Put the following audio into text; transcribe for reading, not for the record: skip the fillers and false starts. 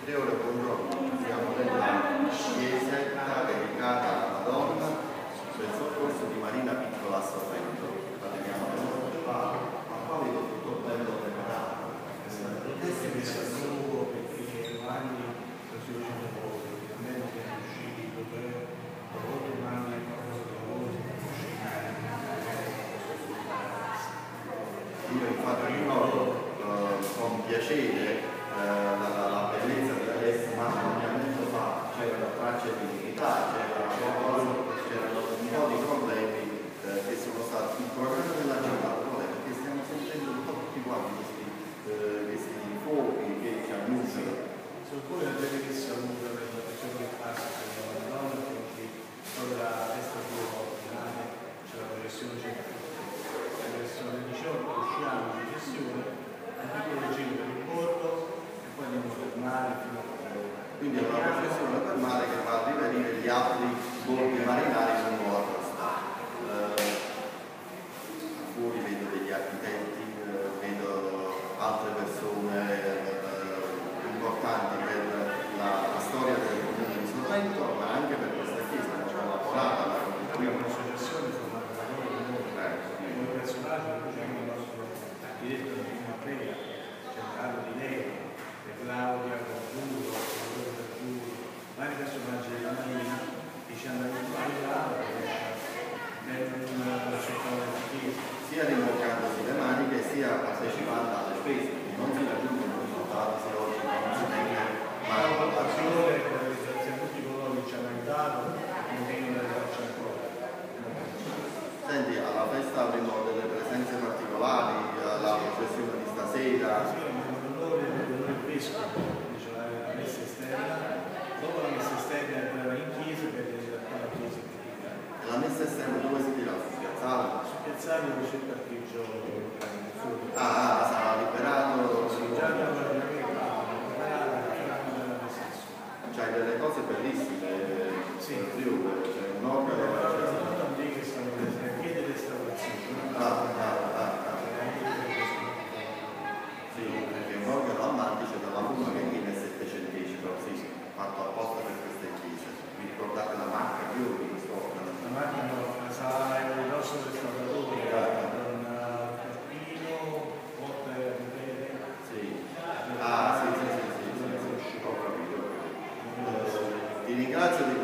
Priore, buongiorno, siamo nella chiesetta dedicata alla Madonna del soccorso di Marina Piccola a Sorrento. La teniamo qua, ma qua vedo tutto bello preparato. Queste che sono perché anni così ovviamente è uscito per domani io infatti ricordo con piacere la bellezza dell'est, ma ovviamente fa, c'erano tracce di dignità, c'erano un po' di problemi che sono stati il programma della giornata, perché stiamo sentendo un po' tutti quanti questi fuochi che ci annunciano. sono pure la bellezza lunga per la persona che passa per la Madonna, perché ora testa più finale c'è la processione centrale, la processione del 18, usciamo in processione, anche quello giro per il bordo e poi andiamo per mare fino a quindi è una processione per mare che va a rivedere gli altri borghi marinari lungo la costa. Fuori vedo degli architetti, vedo altre persone importanti per la storia del comune di Sorrento, ma anche per questa chiesa che ci ha lavorato. abbiamo un'associazione formata da noi come personaggio, c'è il nostro architetto di prima prega, c'è Carlo Di Leo, Claudia Congiuro, vari personaggi della Marina che ci hanno aiutato per un settore della chiesa. Sia rimboccandosi le maniche sia partecipando alle spese, non si raggiungono risultati se oggi non si tiene Ma l'occasione per la realizzazione di tutti coloro che ci hanno aiutato e continuano ad aiutarci ancora. Senti, alla festa avremo delle presenze particolari, la processione di stasera. Sì, l'onore del vescovo, dice la messa esterna, dopo la messa esterna entrava in chiesa per la chiesa critica. La messa esterna dove si tira? Su piazzale? Su piazzale dove c'è il parcheggio fuori. Sarà liberato. Sì, già abbiamo C'hai delle cose bellissime, sì. Friuli, c'è un'opera. Che stanno nelle piede restaurazione. Sì, perché un organo a Mantice dalla Roma che viene nel Settecentesimo, sì, fatto apposta per queste chiese. Vi ricordate la marca più di questo organo? La macchina sarà il nostro restauratore con Peppino, Motta e Rivere. Sì. Sì, ho capito. Ti ringrazio di